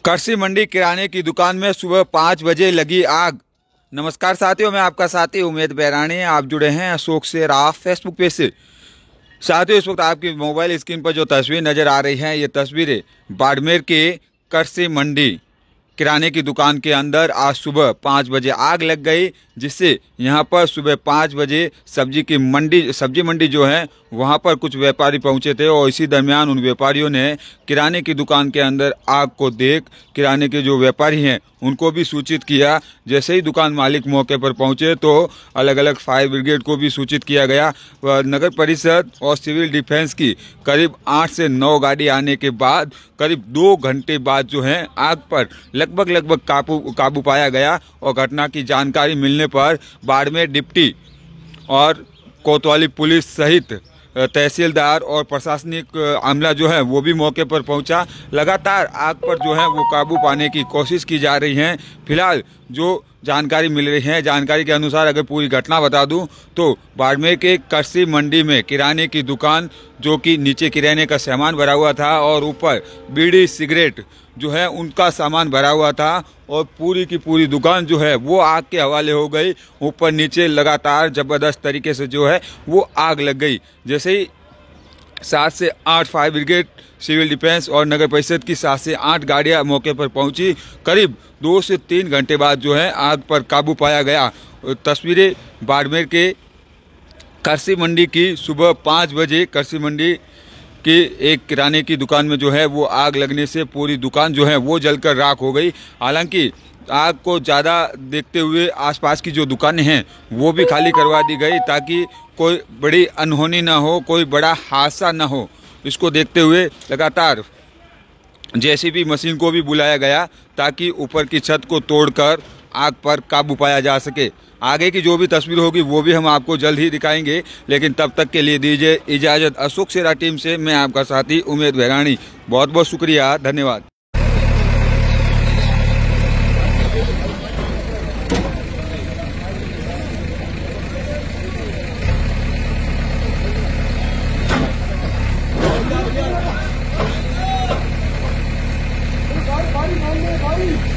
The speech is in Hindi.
कृषि मंडी किराने की दुकान में सुबह 5 बजे लगी आग। नमस्कार साथियों, मैं आपका साथी उमेद बैरानी। आप जुड़े हैं अशोक से राफ फेसबुक पेज से। साथियों, इस वक्त आपकी मोबाइल स्क्रीन पर जो तस्वीर नज़र आ रही हैं, ये तस्वीरें बाड़मेर के कृषि मंडी किराने की दुकान के अंदर आज सुबह 5 बजे आग लग गई, जिससे यहाँ पर सुबह 5 बजे सब्जी मंडी जो है वहाँ पर कुछ व्यापारी पहुँचे थे और इसी दरमियान उन व्यापारियों ने किराने की दुकान के अंदर आग को देख किराने के जो व्यापारी हैं उनको भी सूचित किया। जैसे ही दुकान मालिक मौके पर पहुँचे तो अलग अलग फायर ब्रिगेड को भी सूचित किया गया। नगर परिषद और सिविल डिफेंस की करीब 8 से 9 गाड़ी आने के बाद करीब 2 घंटे बाद जो है आग पर लगभग काबू पाया गया और घटना की जानकारी मिलने पर बाड़मेर डिप्टी और कोतवाली पुलिस सहित तहसीलदार और प्रशासनिक अमला जो है वो भी मौके पर पहुंचा। लगातार आग पर जो है वो काबू पाने की कोशिश की जा रही है। फिलहाल जो जानकारी मिल रही है, जानकारी के अनुसार अगर पूरी घटना बता दूं तो बाड़मेर के कृषि मंडी में किराने की दुकान, जो कि नीचे किराने का सामान भरा हुआ था और ऊपर बीड़ी सिगरेट जो है उनका सामान भरा हुआ था और पूरी की पूरी दुकान जो है वो आग के हवाले हो गई। ऊपर नीचे लगातार जबरदस्त तरीके से जो है वो आग लग गई। जैसे ही 7 से 8 फायर ब्रिगेड, सिविल डिफेंस और नगर परिषद की 7 से 8 गाड़ियां मौके पर पहुंची, करीब 2 से 3 घंटे बाद जो है आग पर काबू पाया गया। तस्वीरें बाड़मेर के कृषि मंडी की सुबह 5 बजे कृषि मंडी कि एक किराने की दुकान में जो है वो आग लगने से पूरी दुकान जो है वो जलकर राख हो गई। हालांकि आग को ज़्यादा देखते हुए आसपास की जो दुकानें हैं वो भी खाली करवा दी गई ताकि कोई बड़ी अनहोनी ना हो, कोई बड़ा हादसा ना हो। इसको देखते हुए लगातार जेसीबी मशीन को भी बुलाया गया ताकि ऊपर की छत को तोड़कर आग पर काबू पाया जा सके। आगे की जो भी तस्वीर होगी वो भी हम आपको जल्द ही दिखाएंगे, लेकिन तब तक के लिए दीजिए इजाज़त। अशोक सेरा टीम से मैं आपका साथी उमेद बैरानी। बहुत बहुत शुक्रिया, धन्यवाद। बारी